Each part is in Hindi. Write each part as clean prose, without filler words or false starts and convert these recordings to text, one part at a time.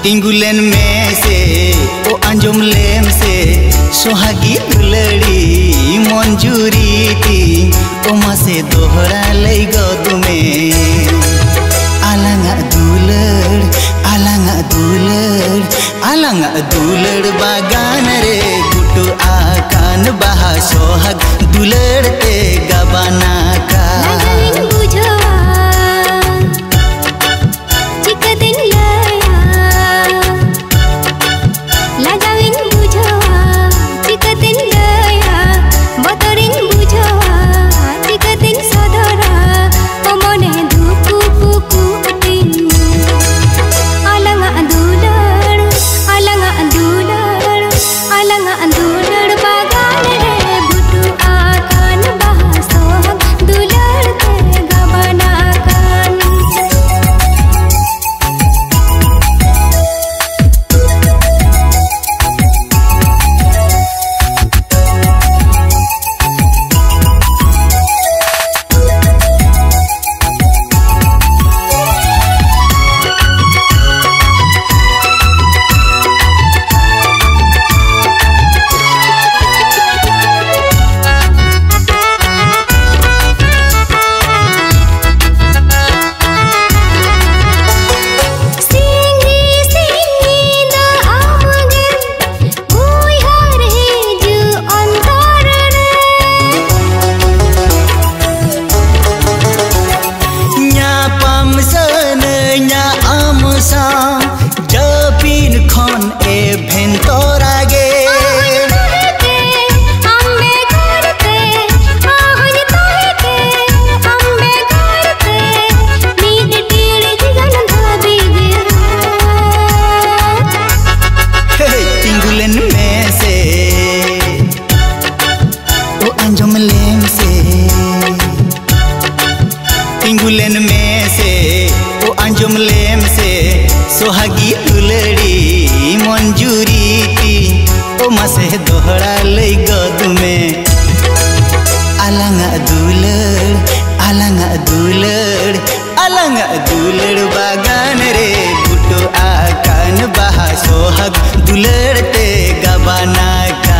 टिंगुलेन में से ओ अंजुम लेम से सोहागी दुलड़ी मंजूरी ती ओ मासे दोहरा लई गो तुम्हें आलांगा दुलड़ बागान रे गुटू आकान बहा सोहाग दुलड़ते गबाना का टिंगुलेन में से ओ अंजुम लेम से सोहागी दुलड़ी मंजूरी ती ओ मासे दोहरा लई गो में आलांगा दुलड़ बागान रे गुटू आकान बहा सोहाग दुलड़ते गबाना का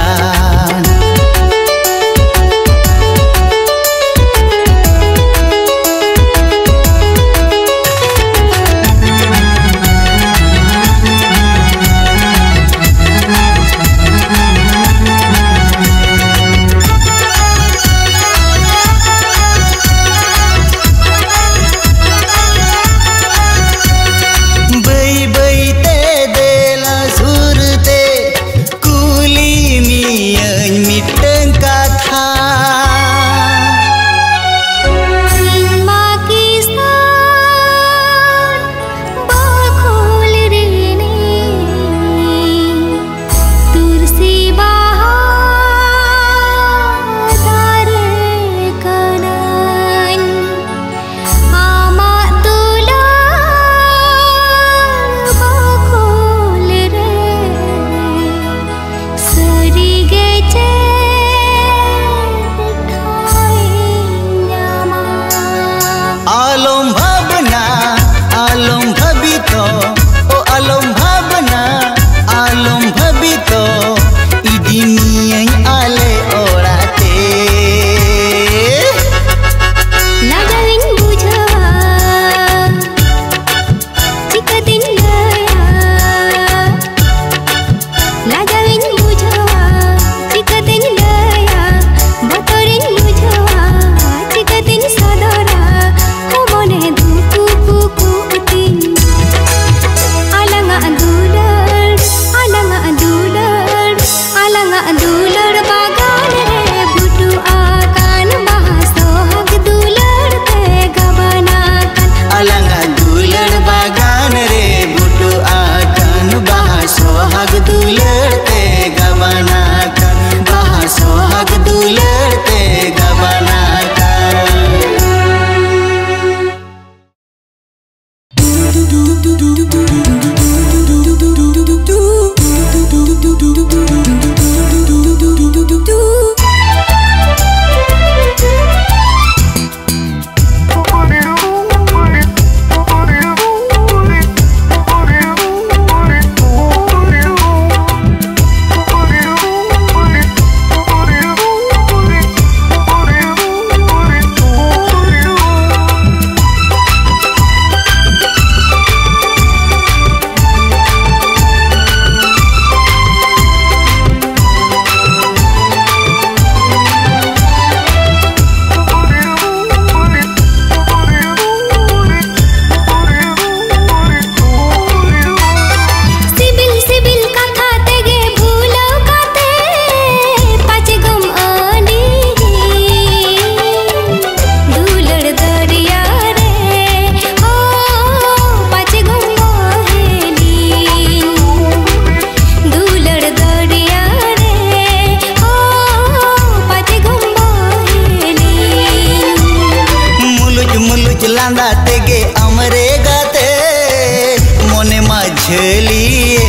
लांदा तेगे अमरे गाते मोने मा झलिए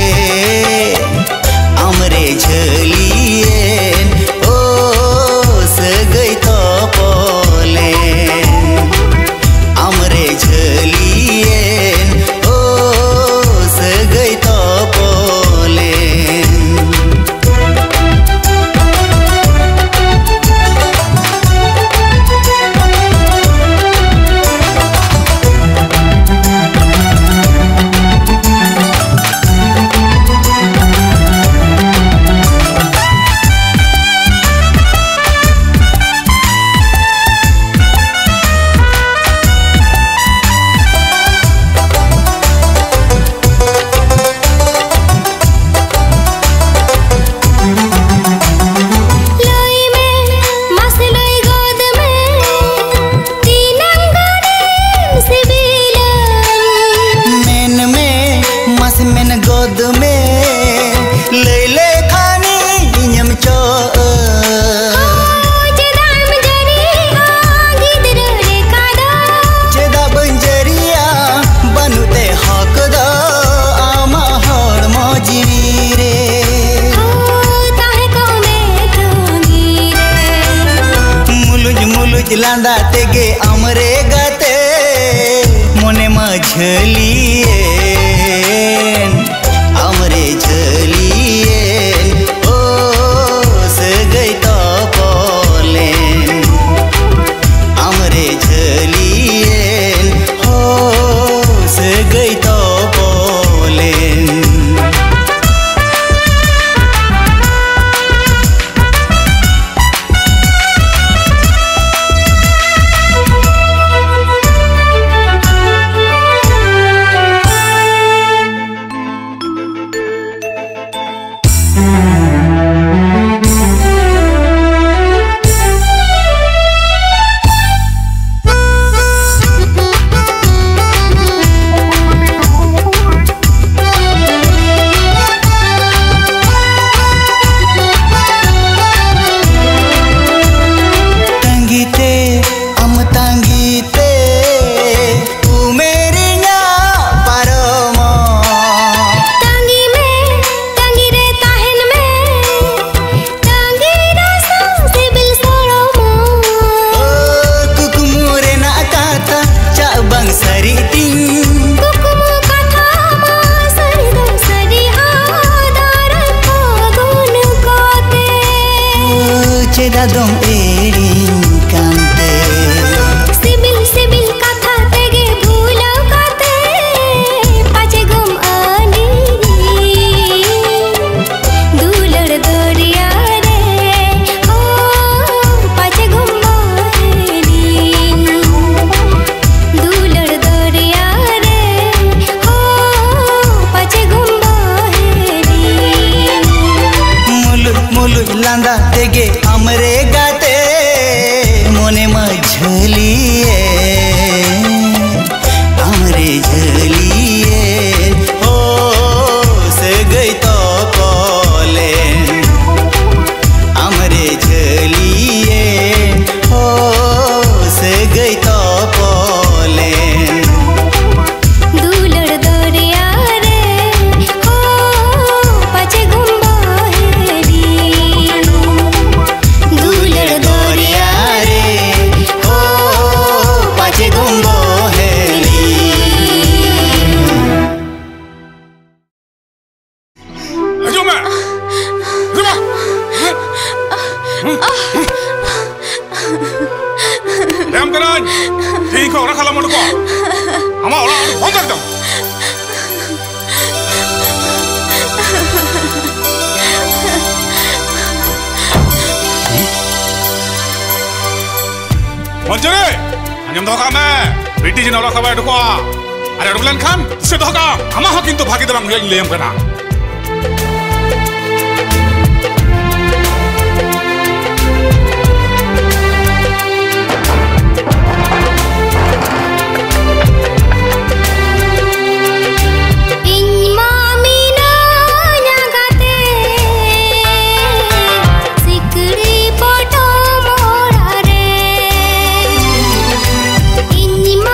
अमरे झलिए ओ सगई तो पोले अमरे झलिए ओ सगई तो पोले गोद में ले ले खानी इन्यम चो चेदा बंजरिया बनुते हक दो आमा हर मौजी रे मुलुज मुलुज लांदा तेगे अमरे गाते मोने मझलिए अमरे झलिए ओ सगई तो पोले अमरे झलिए ओ सगई तो पोले चेदा दम एड़ी कांते सिबिल सिबिल कथा तेगे भूलो काते पाचे गुम आनी दूलड़ दरिया रे ओ पाचे गुम मोहनी दूलड़ दरिया रे ओ पाचे गुम मोहनी मुलु मुलु लांदा तेगे अमरे गाते मोने मझलिए अमरे झलिए ओ सगई तो पोले अमरे झलिए ओ सगई तो पोले दूलड़ दरिया रे ओ पाचे गुम दूलड़ दरिया रे ओ पाचे गुम्बो हेली Ajuma Ram kanan ठीक हो रखा लमन को हम और कौन करता मंजरे अंजम धोखा में बेटी जिन और खबर ढुको अरे रुकलन खान से धोखा हम हाँ किंतु भागी दरंग हुए लेम करना Ini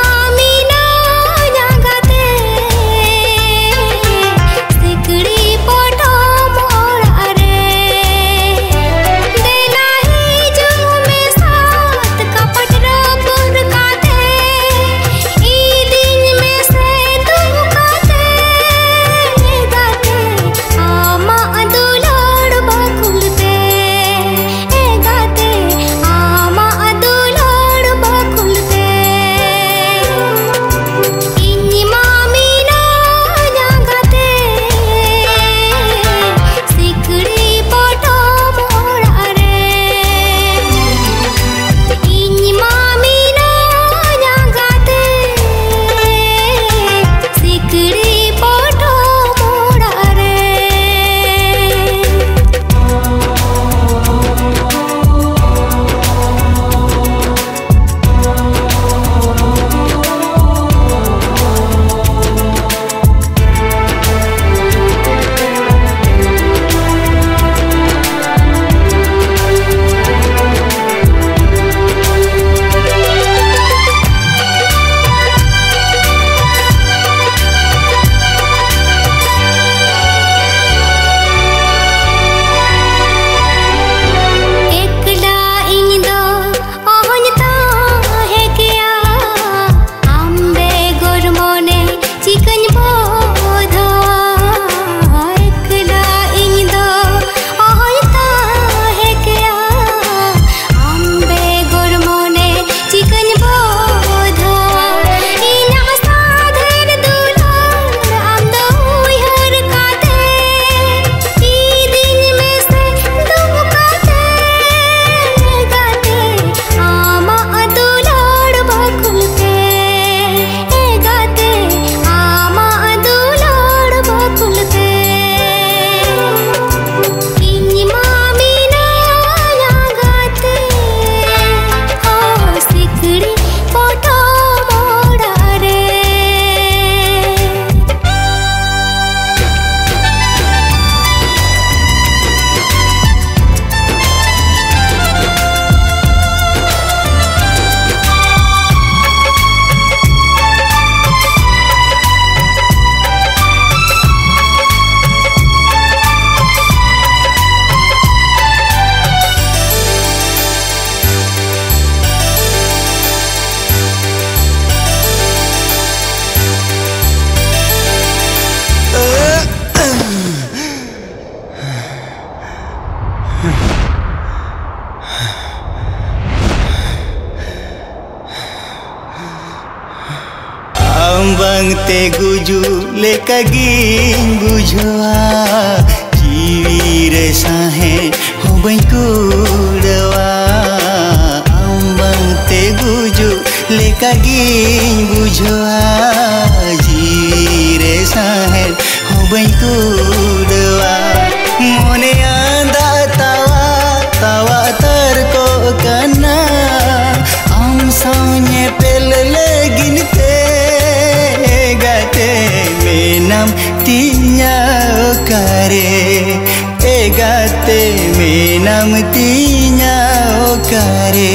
te guju lekagiñ bujoa jiwire sahe hobañ kudawa ambang te guju lekagiñ bujoa jiwire sahe hobañ kudawa mone anda tawa tawa terko kana am saunya pel legin te gate menam tinya okare gate menam tinya okare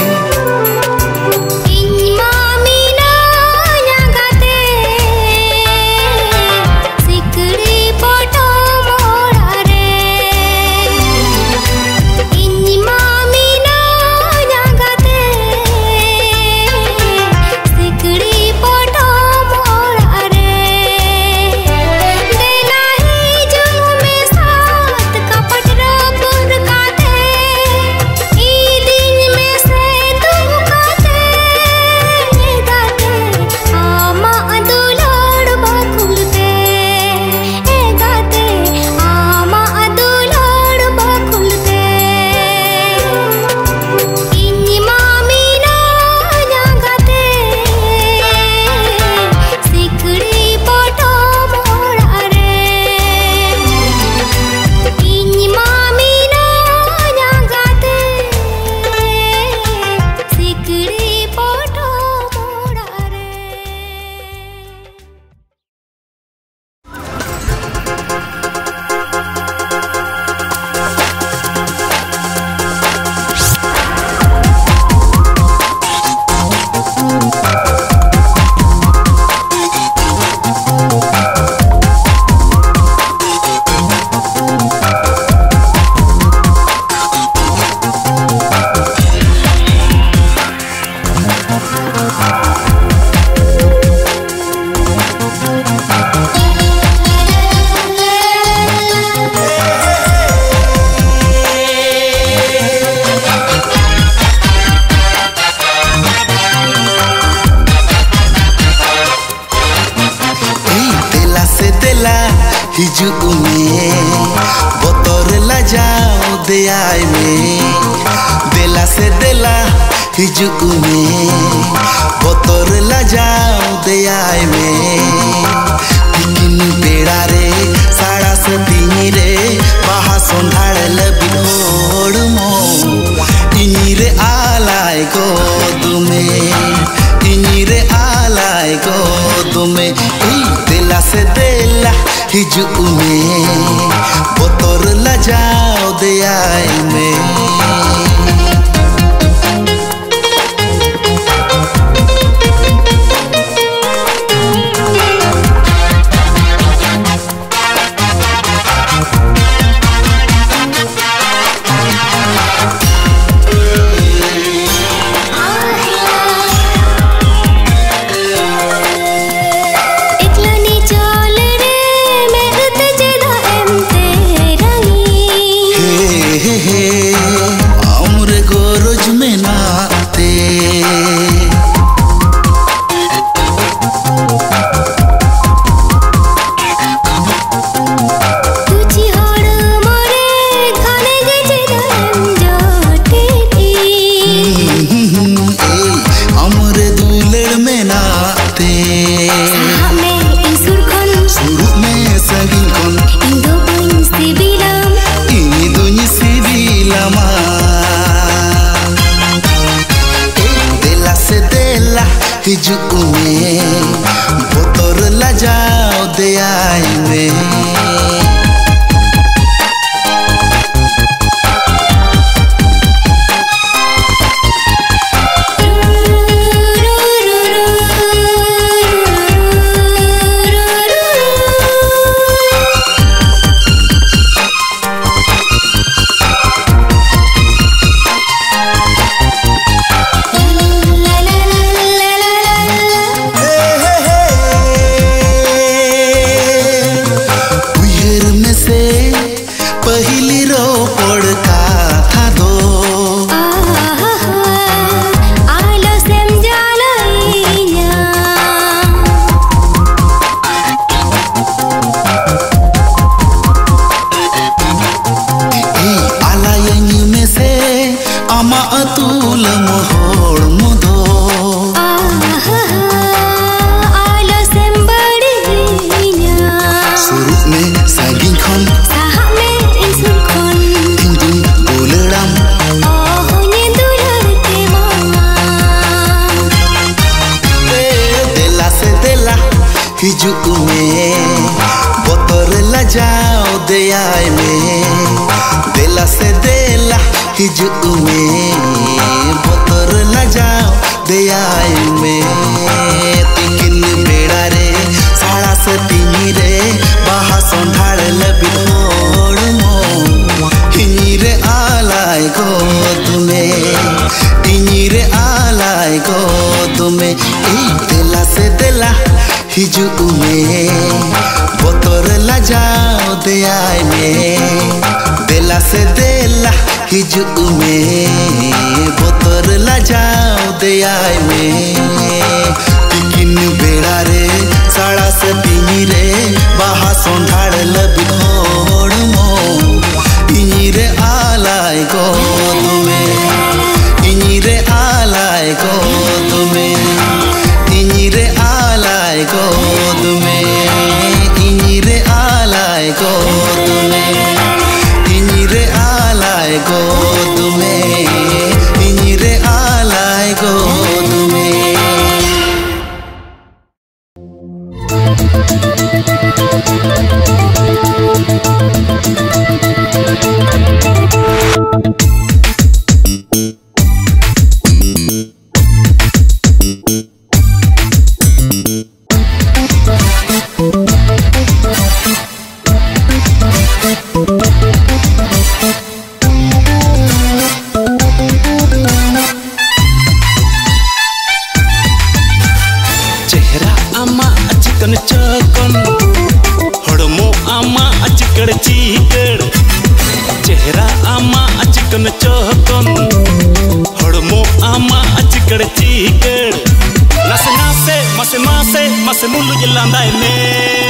हिजुक में बोतर ला जाओ दे आए में देला से देला हिजुक में बोतर ला जाओ दे आए में तिकिन बेड़ा रे साड़ा से तीनी रे बाहा सोंधाड़ लबी होड़ मो इनी रे आलाय को तुम्हें इनी रे आलाय को तुम्हें देला से देला हिजुक में बोतर ला जाओ दे आए में हिजुक में बोतर ला जाओ दे आए में ᱟᱢᱟᱜ ᱟᱹᱛᱩᱞ ᱢᱚᱦᱚᱲ ᱢᱚᱫᱚ आलसेम बड़िया सुरुप में सागिन खन साहा में इंसुर खन इंदुम दुलड़ाम ओहोने दुलड़ते मामा देला से देला हिजुक में बोतर लजाओ दयाय में देला से देला हिजुक में बोतर लजाओ दयाय में तिकिन बेड़ा रे साड़ा से तिनी रे बाहा सोंधाड़ लबी होड़ मो हिनी रे आलाय गो तुम्हें हिनी रे आलाय गो तुम्हें देला से देला हिजुक में बोतर लजाओ दयाय में देला से देला हिजुक में बोतर लजाओ दयाय में तिकिन बेड़ा रे साड़ा से तिनी रे बाहा सोंधाड़ लबी होड़ मो इनी रे आलाय गो तुम्हें इनी रे आलाय गो तुम्हें इनी रे आलाय गो तुम्हें इनी रे आलाय गो तुम्हें इनी रे आलाय गो तुम्हें इनी रे आलाय गो तुम्हें चेहरा आमा चिकन चकन हड़मो आमा चिकड़ चीकड़ चेहरा आमा चिकन चकन हड़मो आमा चिकड़ चीकड़ नासे नासे मासे मासे मासे मुल्लु जलांदाय में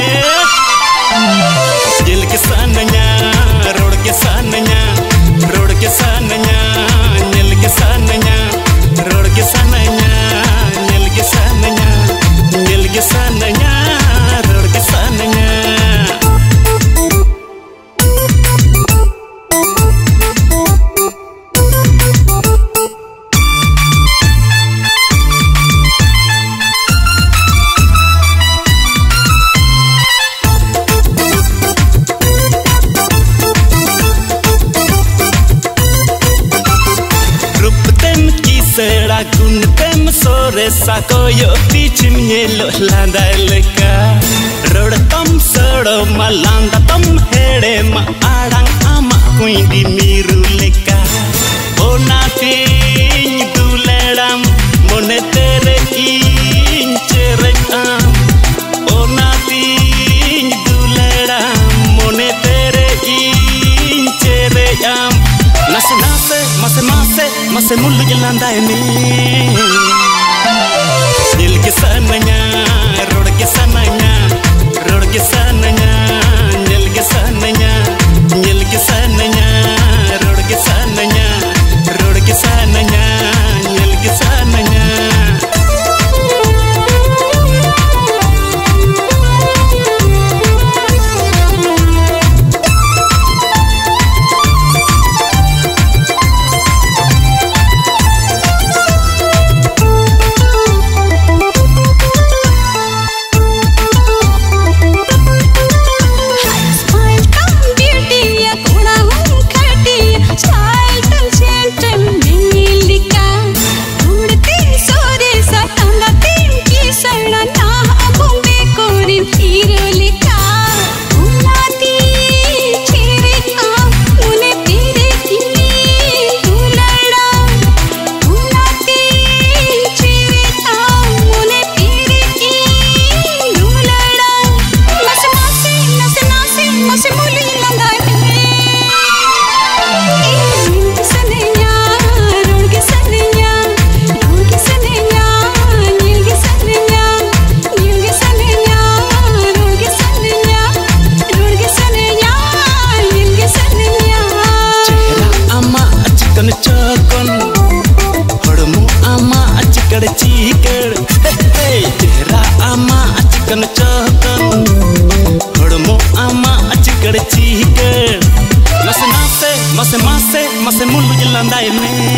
दिल के सानन्या रोड के सानन्या रोड के सानन्या दिल के सानन्या रोड के सानन्या दिल के सानन्या दिल के सानन्या रोड के सानन्या Será kun tem sore sako yo pichim yelo landa leka rod tam soro malanda tam hede ma adang ama kuindi miru leka onati duledam mone tere incherekam onati duledam mone tere incherekam nase nase mase mase mase mullu jelanda ini dil ke sananya rod ke sananya rod ke sananya dil ke sananya dil ke sananya rod ke sananya rod ke sananya dil ke sananya Smile come में